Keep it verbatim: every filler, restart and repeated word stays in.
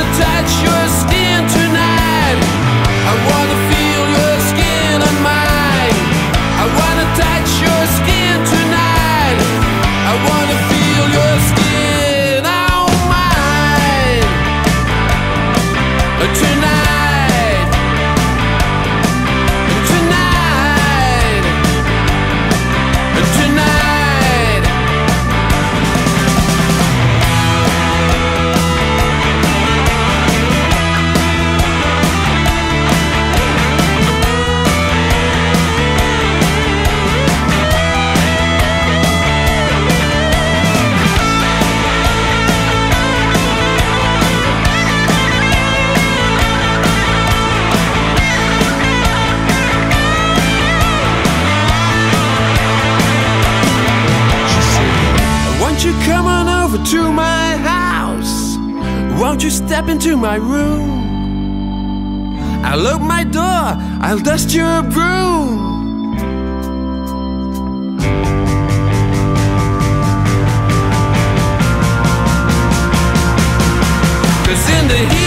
touch your skin tonight. I wanna feel your skin on mine. I wanna touch your skin tonight. I wanna feel your skin on mine tonight. Tonight. Tonight. Won't you come on over to my house? Won't you step into my room? I'll open my door, I'll dust your broom. Cause in the heat